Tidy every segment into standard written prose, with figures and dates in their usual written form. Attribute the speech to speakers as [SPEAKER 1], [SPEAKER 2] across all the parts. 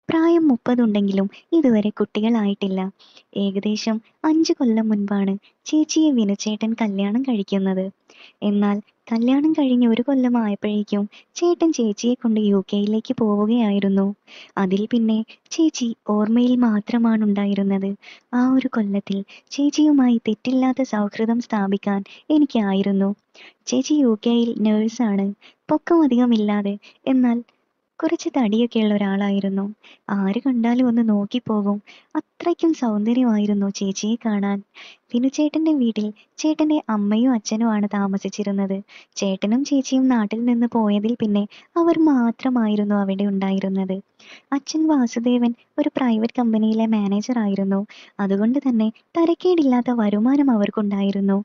[SPEAKER 1] പ്രായം 30 ഉണ്ടെങ്കിലും ഇതുവരെ കുട്ടികളായിട്ടില്ല. ഏകദേശം 5 കൊല്ലം മുൻപാണ് ചേച്ചിയെ വിനുചേട്ടൻ കല്യാണം കഴിക്കുന്നത്. എന്നാൽ കല്യാണം കഴിഞ്ഞ് 1 കൊല്ലമായപ്പോഴേക്കും ചേട്ടൻ ചേച്ചിയെ കൊണ്ട് യുകെയിലേക്ക് പോവുകയായിരുന്നു. അതിൽ പിന്നെ ചേച്ചി ഓർമ്മയിൽ മാത്രമാണുണ്ടായിരുന്നത്. ആ ഒരു കൊല്ലത്തിൽ ചേച്ചിയുമായി തെറ്റില്ലാത്ത സൗഹൃദം സ്ഥാപിക്കാൻ എനിക്കായിരുന്നു. ചേച്ചി യുകെയിൽ നേഴ്സാണ്. പൊക്കം അധികമില്ലാതെ, എന്നാൽ കുറച്ച് തടിയൊക്കെയുള്ള ഒരാളായിരുന്നു. ആര് കണ്ടാലും ഒന്ന് നോക്കിപ്പോകും. അത്രയ്ക്കും സൗന്ദര്യമായിരുന്നു ചേച്ചിയെ കാണാൻ. വിനുചേട്ടന്റെ വീട്ടിൽ ചേട്ടന്റെ അമ്മയും അച്ഛനും ആണ് താമസിച്ചിരുന്നത്. ചേട്ടനും ചേച്ചിയും നാട്ടിൽ നിന്ന് പോയതിൽ പിന്നെ അവർ മാത്രമായിരുന്നു അവിടെ ഉണ്ടായിരുന്നത്. അച്ഛൻ വാസുദേവൻ ഒരു പ്രൈവറ്റ് കമ്പനിയിലെ മാനേജർ ആയിരുന്നു. അതുകൊണ്ട് തന്നെ തരക്കേടില്ലാത്ത വരുമാനം അവർക്കുണ്ടായിരുന്നു.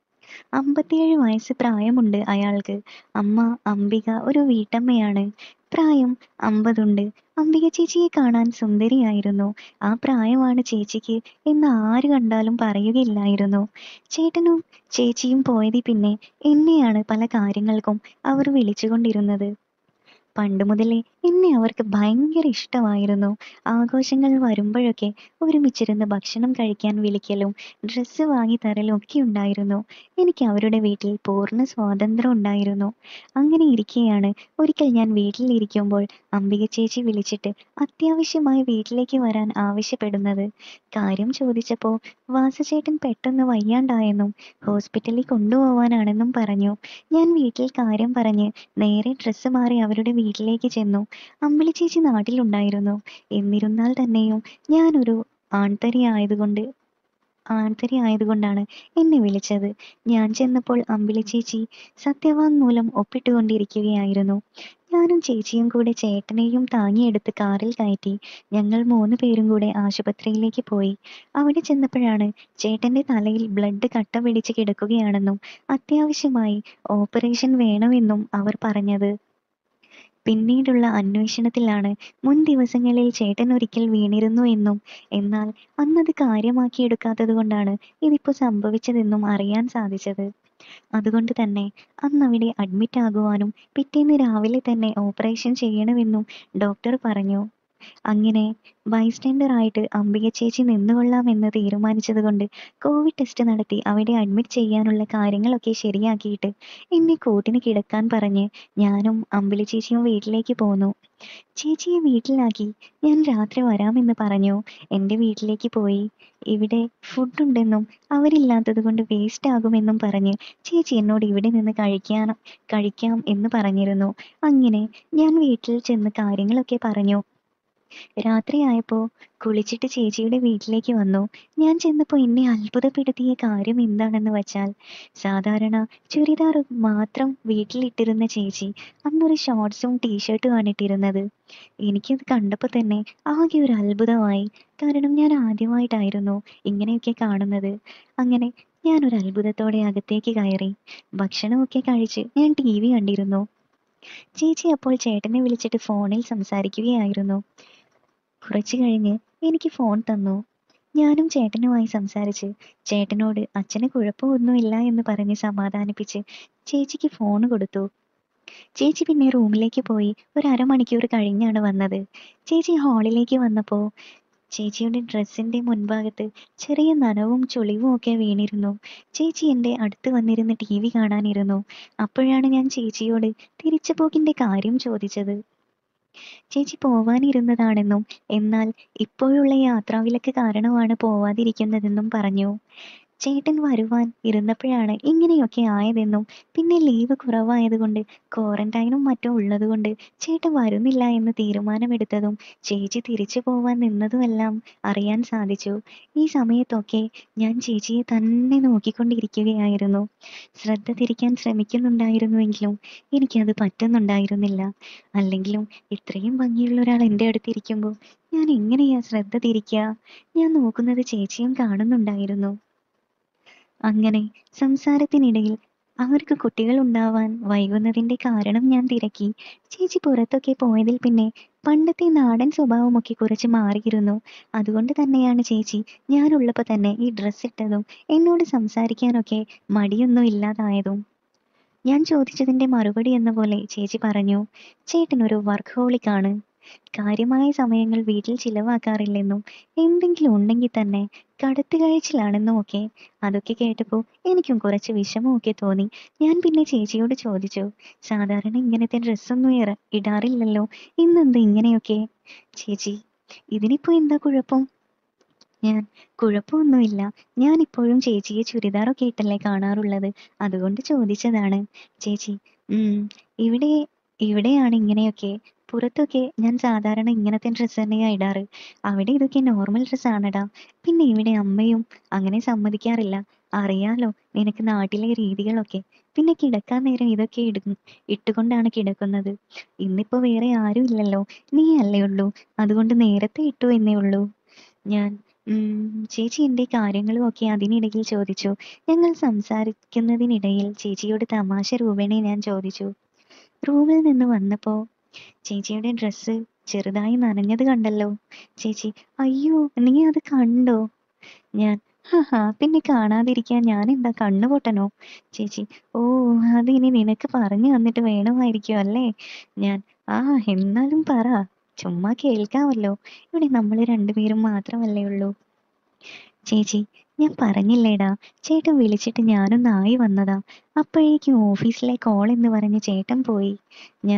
[SPEAKER 1] 57 വയസ്സ് പ്രായമുണ്ട് അയാൾക്ക്. അമ്മ അംബിക ഒരു വീട്ടമ്മയാണ്. പ്രായം 50 ഉണ്ട്. അംബിക ചേച്ചിയെ കാണാൻ സുന്ദരിയായിരുന്നു. ആ പ്രായമാണ് ചേച്ചിക്ക് എന്ന് ആര് കണ്ടാലും പറയുകയില്ലായിരുന്നു. ചേട്ടനും ചേച്ചിയും പോയതിൽ പിന്നെ എന്നെയാണ് പല കാര്യങ്ങൾക്കും അവർ വിളിച്ചുകൊണ്ടിരുന്നത്. പണ്ട് മുതലേ എന്നെ അവർക്ക് ഭയങ്കര ഇഷ്ടമായിരുന്നു. ആഘോഷങ്ങൾ വരുമ്പോഴൊക്കെ ഒരുമിച്ചിരുന്ന് ഭക്ഷണം കഴിക്കാൻ വിളിക്കലും ഡ്രസ്സ് വാങ്ങി തരലും ഒക്കെ ഉണ്ടായിരുന്നു. എനിക്ക് അവരുടെ വീട്ടിൽ പൂർണ്ണ സ്വാതന്ത്ര്യം ഉണ്ടായിരുന്നു. അങ്ങനെ ഇരിക്കെയാണ് ഒരിക്കൽ ഞാൻ വീട്ടിലിരിക്കുമ്പോൾ അംബിക ചേച്ചി വിളിച്ചിട്ട് അത്യാവശ്യമായി വീട്ടിലേക്ക് വരാൻ ആവശ്യപ്പെടുന്നത്. കാര്യം ചോദിച്ചപ്പോൾ വാസുചേട്ടൻ പെട്ടെന്ന് വയ്യാണ്ടായെന്നും ഹോസ്പിറ്റലിൽ കൊണ്ടുപോവാനാണെന്നും പറഞ്ഞു. ഞാൻ വീട്ടിൽ കാര്യം പറഞ്ഞ് നേരെ ഡ്രസ്സ് മാറി അവരുടെ വീട്ടിലേക്ക് ചെന്നു. അമ്പിളി ചേച്ചി നാട്ടിലുണ്ടായിരുന്നു. എന്നിരുന്നാൽ തന്നെയും ഞാനൊരു ആൺതരി ആയതുകൊണ്ട് ആയതുകൊണ്ടാണ് എന്നെ വിളിച്ചത്. ഞാൻ ചെന്നപ്പോൾ അമ്പിളി ചേച്ചി സത്യവാങ്മൂലം ഒപ്പിട്ടുകൊണ്ടിരിക്കുകയായിരുന്നു. ഞാനും ചേച്ചിയും കൂടെ ചേട്ടനെയും താങ്ങിയെടുത്ത് കാറിൽ കയറ്റി ഞങ്ങൾ 3 പേരും കൂടെ ആശുപത്രിയിലേക്ക് പോയി. അവിടെ ചെന്നപ്പോഴാണ് ചേട്ടന്റെ തലയിൽ ബ്ലഡ് കട്ട പിടിച്ച് കിടക്കുകയാണെന്നും അത്യാവശ്യമായി ഓപ്പറേഷൻ വേണമെന്നും അവർ പറഞ്ഞത്. പിന്നീടുള്ള അന്വേഷണത്തിലാണ് മുൻ ദിവസങ്ങളിൽ ചേട്ടൻ ഒരിക്കൽ വീണിരുന്നു എന്നും, എന്നാൽ അന്നത് കാര്യമാക്കിയെടുക്കാത്തതുകൊണ്ടാണ് ഇതിപ്പോ സംഭവിച്ചതെന്നും അറിയാൻ സാധിച്ചത്. അതുകൊണ്ട് തന്നെ അന്നവിടെ അഡ്മിറ്റ് ആകുവാനും പിറ്റേന്ന് രാവിലെ തന്നെ ഓപ്പറേഷൻ ചെയ്യണമെന്നും ഡോക്ടർ പറഞ്ഞു. അങ്ങനെ ബൈസ്റ്റാൻഡർ ആയിട്ട് അംബിക ചേച്ചി നിന്നുകൊള്ളാമെന്ന് തീരുമാനിച്ചതുകൊണ്ട് കോവിഡ് ടെസ്റ്റ് നടത്തി അവിടെ അഡ്മിറ്റ് ചെയ്യാനുള്ള കാര്യങ്ങളൊക്കെ ശരിയാക്കിയിട്ട് എന്നെ കൂട്ടിന് കിടക്കാൻ പറഞ്ഞ് ഞാനും അമ്പിളി ചേച്ചിയും വീട്ടിലേക്ക് പോന്നു. ചേച്ചിയെ വീട്ടിലാക്കി ഞാൻ രാത്രി വരാമെന്ന് പറഞ്ഞു. എൻ്റെ വീട്ടിലേക്ക് പോയി. ഇവിടെ ഫുഡ് ഉണ്ടെന്നും അവരില്ലാത്തത് കൊണ്ട് വേസ്റ്റ് ആകുമെന്നും പറഞ്ഞ് ചേച്ചി എന്നോട് ഇവിടെ നിന്ന് കഴിക്കാം എന്ന് പറഞ്ഞിരുന്നു. അങ്ങനെ ഞാൻ വീട്ടിൽ ചെന്ന് കാര്യങ്ങളൊക്കെ പറഞ്ഞു. രാത്രിയായപ്പോ കുളിച്ചിട്ട് ചേച്ചിയുടെ വീട്ടിലേക്ക് വന്നു. ഞാൻ ചെന്നപ്പോ എന്നെ അത്ഭുതപ്പെടുത്തിയ കാര്യം എന്താണെന്ന് വച്ചാൽ, സാധാരണ ചുരിദാർ മാത്രം വീട്ടിലിട്ടിരുന്ന ചേച്ചി അന്നൊരു ഷോർട്ട്സും ടീഷർട്ടുമാണ് ഇട്ടിരുന്നത്. എനിക്കത് കണ്ടപ്പോൾ തന്നെ ആകെ ഒരു അത്ഭുതമായി. കാരണം ഞാൻ ആദ്യമായിട്ടായിരുന്നു ഇങ്ങനെയൊക്കെ കാണുന്നത്. അങ്ങനെ ഞാനൊരു അത്ഭുതത്തോടെ അകത്തേക്ക് കയറി. ഭക്ഷണമൊക്കെ കഴിച്ച് ഞാൻ TV കണ്ടിരുന്നു. ചേച്ചി അപ്പോൾ ചേട്ടനെ വിളിച്ചിട്ട് ഫോണിൽ സംസാരിക്കുകയായിരുന്നു. കുറച്ചു കഴിഞ്ഞ് എനിക്ക് ഫോൺ തന്നു. ഞാനും ചേട്ടനുമായി സംസാരിച്ച് ചേട്ടനോട് അച്ഛന് കുഴപ്പമൊന്നുമില്ല എന്ന് പറഞ്ഞ് സമാധാനിപ്പിച്ച് ചേച്ചിക്ക് ഫോൺ കൊടുത്തു. ചേച്ചി പിന്നെ റൂമിലേക്ക് പോയി ഒരു അരമണിക്കൂർ കഴിഞ്ഞാണ് വന്നത്. ചേച്ചി ഹാളിലേക്ക് വന്നപ്പോൾ ചേച്ചിയുടെ ഡ്രസ്സിന്റെ മുൻഭാഗത്ത് ചെറിയ നനവും ചുളിവും ഒക്കെ വീണിരുന്നു. ചേച്ചി എൻ്റെ അടുത്ത് വന്നിരുന്ന് TV കാണാനിരുന്നു. അപ്പോഴാണ് ഞാൻ ചേച്ചിയോട് തിരിച്ചുപോക്കിന്റെ കാര്യം ചോദിച്ചത്. ചേച്ചി പോവാനിരുന്നതാണെന്നും എന്നാൽ ഇപ്പോഴുള്ള യാത്രാവിലക്ക് കാരണമാണ് പോവാതിരിക്കുന്നതെന്നും പറഞ്ഞു. ചേട്ടൻ വരുവാൻ ഇരുന്നപ്പോഴാണ് ഇങ്ങനെയൊക്കെ ആയതെന്നും പിന്നെ ലീവ് കുറവായതുകൊണ്ട് ക്വാറന്റൈനും മറ്റും ഉള്ളതുകൊണ്ട് ചേട്ടൻ വരുന്നില്ല എന്ന് തീരുമാനമെടുത്തതും ചേച്ചി തിരിച്ചു പോവാൻ നിന്നതുമെല്ലാം അറിയാൻ സാധിച്ചു. ഈ സമയത്തൊക്കെ ഞാൻ ചേച്ചിയെ തന്നെ നോക്കിക്കൊണ്ടിരിക്കുകയായിരുന്നു. ശ്രദ്ധ തിരിക്കാൻ ശ്രമിക്കുന്നുണ്ടായിരുന്നുവെങ്കിലും എനിക്കത് പറ്റുന്നുണ്ടായിരുന്നില്ല. അല്ലെങ്കിലും ഇത്രയും ഭംഗിയുള്ള ഒരാൾ എൻ്റെ അടുത്തിരിക്കുമ്പോൾ ഞാൻ എങ്ങനെയാ ശ്രദ്ധ തിരിക്കുക? ഞാൻ നോക്കുന്നത് ചേച്ചിയും കാണുന്നുണ്ടായിരുന്നു. അങ്ങനെ സംസാരത്തിനിടയിൽ അവർക്ക് കുട്ടികൾ ഉണ്ടാവാൻ വൈകുന്നതിന്റെ കാരണം ഞാൻ തിരക്കി. ചേച്ചി പുറത്തൊക്കെ പോയതിൽ പിന്നെ പണ്ടത്തെ നാടൻ സ്വഭാവമൊക്കെ കുറച്ച് മാറിയിരുന്നു. അതുകൊണ്ട് തന്നെയാണ് ചേച്ചി ഞാനുള്ളപ്പോൾ തന്നെ ഈ ഡ്രസ്സ് ഇട്ടതും എന്നോട് സംസാരിക്കാനൊക്കെ മടിയൊന്നും ഇല്ലാതായതും. ഞാൻ ചോദിച്ചതിന്റെ മറുപടി എന്ന പോലെ ചേച്ചി പറഞ്ഞു, ചേട്ടൻ ഒരു വർക്കഹോളിക് ആണ്. കാര്യമായ സമയങ്ങൾ വീട്ടിൽ ചിലവാക്കാറില്ലെന്നും എന്തെങ്കിലും ഉണ്ടെങ്കിൽ തന്നെ കടത്ത് കഴിച്ചിലാണെന്നും ഒക്കെ. അതൊക്കെ കേട്ടപ്പോൾ എനിക്കും കുറച്ച് വിഷമമൊക്കെ തോന്നി. ഞാൻ പിന്നെ ചേച്ചിയോട് ചോദിച്ചു, സാധാരണ ഇങ്ങനത്തെ ഡ്രസ്സൊന്നും ഇടാറില്ലല്ലോ, ഇന്നെന്താ ഇങ്ങനെയൊക്കെ? ചേച്ചി, ഇതിനിപ്പോ എന്താ കുഴപ്പം? ഞാൻ, കുഴപ്പമൊന്നുമില്ല. ഞാനിപ്പോഴും ചേച്ചിയെ ചുരിദാറൊക്കെ ഇട്ടല്ലേ കാണാറുള്ളത്, അതുകൊണ്ട് ചോദിച്ചതാണ്. ചേച്ചി, ഇവിടെ ഇവിടെയാണ് ഇങ്ങനെയൊക്കെ. പുറത്തൊക്കെ ഞാൻ സാധാരണ ഇങ്ങനത്തെ ഡ്രസ്സ് തന്നെയാ ഇടാറ്. അവിടെ ഇതൊക്കെ നോർമൽ ഡ്രസ്സാണെടാ. പിന്നെ ഇവിടെ അമ്മയും അങ്ങനെ സമ്മതിക്കാറില്ല. അറിയാലോ നിനക്ക് നാട്ടിലെ രീതികളൊക്കെ. പിന്നെ കിടക്കാൻ നേരം ഇതൊക്കെ ഇട്ടുകൊണ്ടാണ് കിടക്കുന്നത്. ഇന്നിപ്പോ വേറെ ആരും ഇല്ലല്ലോ, നീ അല്ലേ ഉള്ളൂ, അതുകൊണ്ട് നേരത്തെ ഇട്ടു എന്നേ ഉള്ളൂ. ഞാൻ, ചേച്ചി എന്റെ കാര്യങ്ങളും ഒക്കെ അതിനിടയിൽ ചോദിച്ചു. ഞങ്ങൾ സംസാരിക്കുന്നതിനിടയിൽ ചേച്ചിയോട് തമാശ രൂപേണ ഞാൻ ചോദിച്ചു, റൂമിൽ നിന്ന് വന്നപ്പോ ചേച്ചിയുടെ ഡ്രസ്സ് ചെറുതായി നനഞ്ഞത് കണ്ടല്ലോ. ചേച്ചി, അയ്യോ നീ അത് കണ്ടോ? ഞാൻ, ഹാ പിന്നെ കാണാതിരിക്കാൻ ഞാൻ എന്താ കണ്ണു പൊട്ടനോ? ചേച്ചി, ഓ അത് ഇനി നിനക്ക് പറഞ്ഞു തന്നിട്ട് വേണമായിരിക്കും അല്ലേ? ഞാൻ, ആ എന്നാലും പറ, ചുമ്മാ കേൾക്കാമല്ലോ, ഇവിടെ നമ്മൾ രണ്ടുപേരും മാത്രമല്ലേ ഉള്ളൂ. ചേച്ചി, ഞാൻ പറഞ്ഞില്ലേടാ, ചേട്ടൻ വിളിച്ചിട്ട് ഞാനൊന്ന് ആയി വന്നതാ, അപ്പോഴേക്കും ഓഫീസിലെ കോൾ എന്ന് പറഞ്ഞ് ചേട്ടൻ പോയി. ഞാൻ,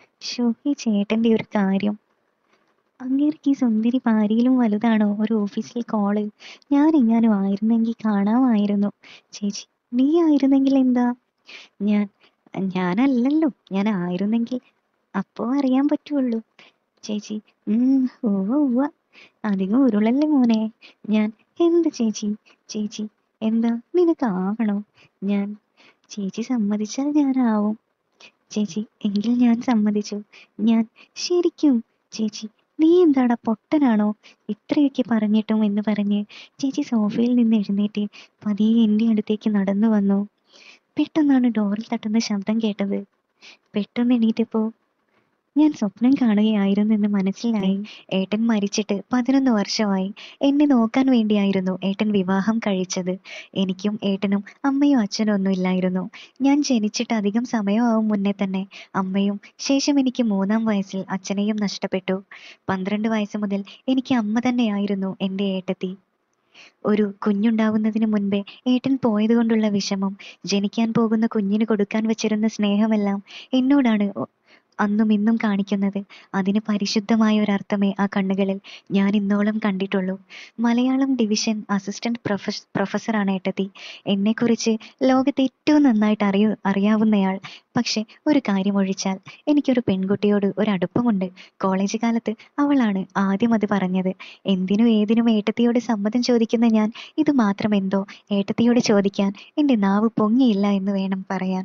[SPEAKER 1] ഈ ചേട്ടന്റെ ഒരു കാര്യം, അങ്ങേർക്ക് ഈ സുന്ദരി ഭാര്യയിലും വലുതാണോ ഒരു ഓഫീസിൽ കോള്? ഞാനെങ്ങാനും ആയിരുന്നെങ്കിൽ കാണാമായിരുന്നു. ചേച്ചി, നീ ആയിരുന്നെങ്കിൽ എന്താ? ഞാൻ, ഞാനല്ലല്ലോ, ഞാൻ ആയിരുന്നെങ്കിൽ അപ്പോ അറിയാൻ പറ്റുള്ളൂ. ചേച്ചി, ഉവ്വ ഉവ്വ, അധികം ഉരുളല്ലേ മോനെ. ഞാൻ, എന്ത് ചേച്ചി? ചേച്ചി, എന്താ നിനക്കാവണോ? ഞാൻ, ചേച്ചി സമ്മതിച്ചാൽ ഞാനാവും. ചേച്ചി, എങ്കിൽ ഞാൻ സമ്മതിച്ചു. ഞാൻ, ശരിക്കും? ചേച്ചി, നീ എന്താടാ പൊട്ടനാണോ, ഇത്രയൊക്കെ പറഞ്ഞിട്ടും എന്ന് പറഞ്ഞ് ചേച്ചി സോഫയിൽ നിന്ന് എഴുന്നേറ്റ് പതിയെ എൻ്റെ അടുത്തേക്ക് നടന്നു വന്നു. പെട്ടെന്നാണ് ഡോറിൽ തട്ടുന്ന ശബ്ദം കേട്ടത്. പെട്ടെന്ന് എണീറ്റപ്പോ ഞാൻ സ്വപ്നം കാണുകയായിരുന്നെന്ന് മനസ്സിലായി. ഏട്ടൻ മരിച്ചിട്ട് 11 വർഷമായി. എന്നെ നോക്കാൻ വേണ്ടിയായിരുന്നു ഏട്ടൻ വിവാഹം കഴിച്ചത്. എനിക്കും ഏട്ടനും അമ്മയും അച്ഛനും ഒന്നും ഇല്ലായിരുന്നു. ഞാൻ ജനിച്ചിട്ട് അധികം സമയമാവും മുന്നേ തന്നെ അമ്മയും, ശേഷം എനിക്ക് 3-ാം വയസ്സിൽ അച്ഛനെയും നഷ്ടപ്പെട്ടു. 12 വയസ്സ് മുതൽ എനിക്ക് അമ്മ തന്നെയായിരുന്നു എൻ്റെ ഏട്ടത്തി. ഒരു കുഞ്ഞുണ്ടാവുന്നതിന് മുൻപേ ഏട്ടൻ പോയതുകൊണ്ടുള്ള വിഷമം, ജനിക്കാൻ പോകുന്ന കുഞ്ഞിന് കൊടുക്കാൻ വച്ചിരുന്ന സ്നേഹമെല്ലാം എന്നോടാണ് അന്നും ഇന്നും കാണിക്കുന്നത്. അതിന് പരിശുദ്ധമായ ഒരർത്ഥമേ ആ കണ്ണുകളിൽ ഞാൻ ഇന്നോളം കണ്ടിട്ടുള്ളൂ. മലയാളം ഡിവിഷൻ അസിസ്റ്റന്റ് പ്രൊഫസറാണ് ഏട്ടത്തി. എന്നെക്കുറിച്ച് ലോകത്ത് ഏറ്റവും നന്നായിട്ട് അറിയാവുന്നയാൾ. പക്ഷെ ഒരു കാര്യം ഒഴിച്ചാൽ എനിക്കൊരു പെൺകുട്ടിയോട് ഒരടുപ്പമുണ്ട്. കോളേജ് കാലത്ത് അവളാണ് ആദ്യം അത് പറഞ്ഞത്. എന്തിനും ഏതിനും ഏട്ടത്തിയോട് സമ്മതം ചോദിക്കുന്ന ഞാൻ ഇത് മാത്രം എന്തോ ഏട്ടത്തിയോട് ചോദിക്കാൻ എൻ്റെ നാവ് പൊങ്ങിയില്ല എന്ന് വേണം പറയാൻ.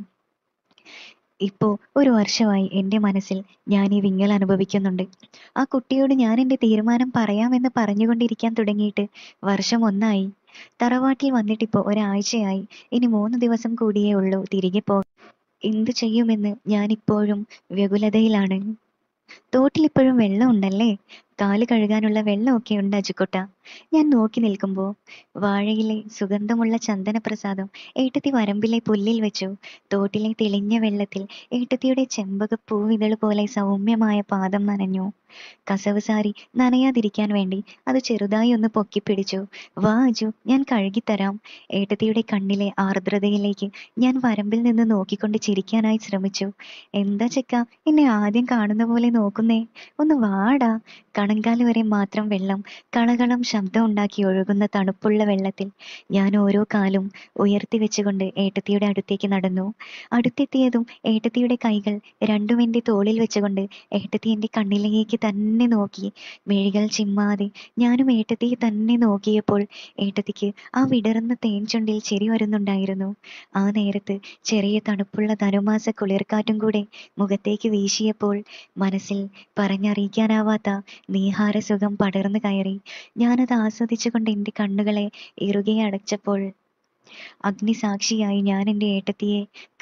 [SPEAKER 1] ഇപ്പോ 1 വർഷമായി എൻ്റെ മനസ്സിൽ ഞാൻ ഈ വിങ്ങൽ അനുഭവിക്കുന്നുണ്ട്. ആ കുട്ടിയോട് ഞാൻ എൻ്റെ തീരുമാനം പറയാമെന്ന് പറഞ്ഞുകൊണ്ടിരിക്കാൻ തുടങ്ങിയിട്ട് വർഷം 1 ആയി. തറവാട്ടിൽ വന്നിട്ടിപ്പോ ഒരാഴ്ചയായി. ഇനി 3 ദിവസം കൂടിയേ ഉള്ളൂ തിരികെ പോകാൻ. എന്തു ചെയ്യുമെന്ന് ഞാനിപ്പോഴും വ്യകുലതയിലാണ്. തോട്ടിലിപ്പോഴും വെള്ളം ഉണ്ടല്ലേ? കാല് കഴുകാനുള്ള വെള്ളമൊക്കെ ഉണ്ട് അജുക്കുട്ട. ഞാൻ നോക്കി നിൽക്കുമ്പോൾ വാഴയിലെ സുഗന്ധമുള്ള ചന്ദനപ്രസാദം ഏട്ടത്തി വരമ്പിലെ പുല്ലിൽ വെച്ചു. തോട്ടിലെ തെളിഞ്ഞ വെള്ളത്തിൽ ഏട്ടത്തിയുടെ ചെമ്പകപ്പൂവിതൾ പോലെ സൗമ്യമായ പാദം നനഞ്ഞു. കസവ് സാരി നനയാതിരിക്കാൻ വേണ്ടി അത് ചെറുതായി ഒന്ന് പൊക്കിപ്പിടിച്ചു. വാ അജു, ഞാൻ കഴുകിത്തരാം. ഏട്ടത്തിയുടെ കണ്ണിലെ ആർദ്രതയിലേക്ക് ഞാൻ വരമ്പിൽ നിന്ന് നോക്കിക്കൊണ്ട് ചിരിക്കാനായി ശ്രമിച്ചു. എന്താ ചെക്ക എന്നെ ആദ്യം കാണുന്ന പോലെ നോക്കുന്നേ? ഒന്ന് വാടാ. കണങ്കാല് വരെ മാത്രം വെള്ളം കളകളം ശബ്ദം ഉണ്ടാക്കി ഒഴുകുന്ന തണുപ്പുള്ള വെള്ളത്തിൽ ഞാൻ ഓരോ കാലും ഉയർത്തി വെച്ചുകൊണ്ട് ഏട്ടത്തിയുടെ അടുത്തേക്ക് നടന്നു. അടുത്തെത്തിയതും ഏട്ടത്തിയുടെ കൈകൾ രണ്ടും എൻ്റെ തോളിൽ വെച്ചുകൊണ്ട് ഏട്ടത്തി എൻ്റെ കണ്ണിലേക്ക് തന്നെ നോക്കി. മിഴികൾ ചിമ്മാതെ ഞാനും ഏട്ടത്തിയെ തന്നെ നോക്കിയപ്പോൾ ഏട്ടത്തിക്ക് ആ വിടർന്ന തേൻ ചുണ്ടിൽ ചിരി വരുന്നുണ്ടായിരുന്നു. ആ നേരത്ത് ചെറിയ തണുപ്പുള്ള ധനുമാസ കുളിർക്കാറ്റും കൂടെ മുഖത്തേക്ക് വീശിയപ്പോൾ മനസ്സിൽ പറഞ്ഞറിയിക്കാനാവാത്ത നീഹാരസുഖം പടർന്നു കയറി. ഞാനത് ആസ്വദിച്ചുകൊണ്ട് എൻ്റെ കണ്ണുകളെ ഇറുകെ അടച്ചപ്പോൾ അഗ്നിസാക്ഷിയായി ഞാൻ എൻ്റെ ഏട്ടത്തിയെ